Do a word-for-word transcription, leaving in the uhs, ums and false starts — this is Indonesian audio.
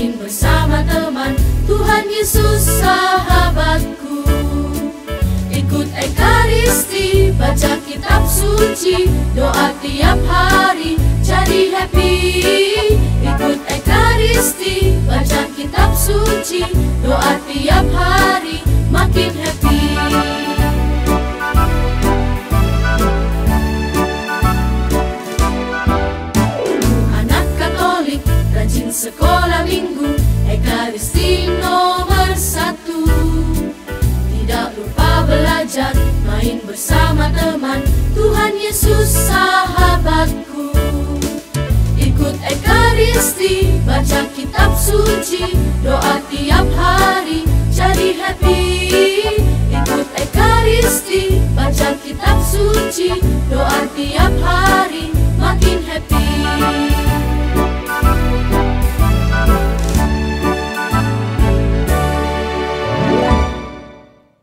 main bersama teman. Tuhan Yesus sahabatku. Ikut Ekaristi, baca kitab suci, doa tiap hari, jadi happy. Ikut Ekaristi, baca kitab suci, doa tiap hari, makin happy. Anak Katolik rajin sekolah minggu, Ekaristi nomor satu. Tidak lupa belajar, main bersama teman. Tuhan Yesus sahabatku. Ikut Ekaristi, baca kitab suci, doa tiap hari, jadi happy. Ikut Ekaristi, baca kitab suci, doa tiap hari, makin happy.